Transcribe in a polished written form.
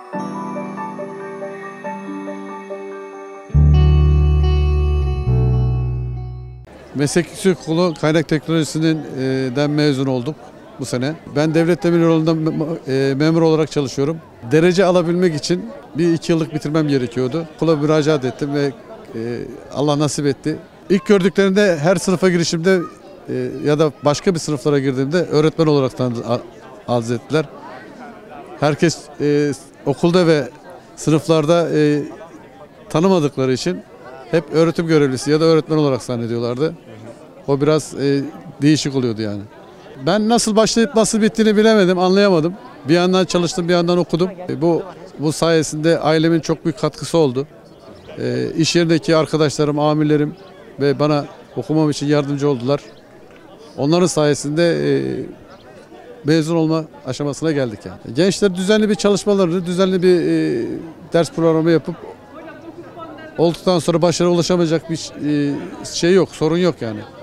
Meslek Yüksekokulu Kaynak Teknolojisi'nden mezun olduk bu sene. Ben Devlet Demiryolu'nda memur olarak çalışıyorum. Derece alabilmek için bir 2 yıllık bitirmem gerekiyordu. Okula müracaat ettim ve Allah nasip etti. İlk gördüklerinde her sınıfa girişimde ya da başka bir sınıflara girdiğimde öğretmen olarak arz ettiler. Herkes okulda ve sınıflarda tanımadıkları için hep öğretim görevlisi ya da öğretmen olarak zannediyorlardı. O biraz değişik oluyordu yani. Ben nasıl başlayıp nasıl bittiğini bilemedim, anlayamadım. Bir yandan çalıştım, bir yandan okudum. Bu sayesinde ailemin çok büyük katkısı oldu. İş yerindeki arkadaşlarım, amirlerim ve bana okumam için yardımcı oldular. Onların sayesinde mezun olma aşamasına geldik yani. Gençler düzenli bir çalışmalarını, düzenli bir ders programı yapıp olduktan sonra başarıya ulaşamayacak bir şey yok, sorun yok yani.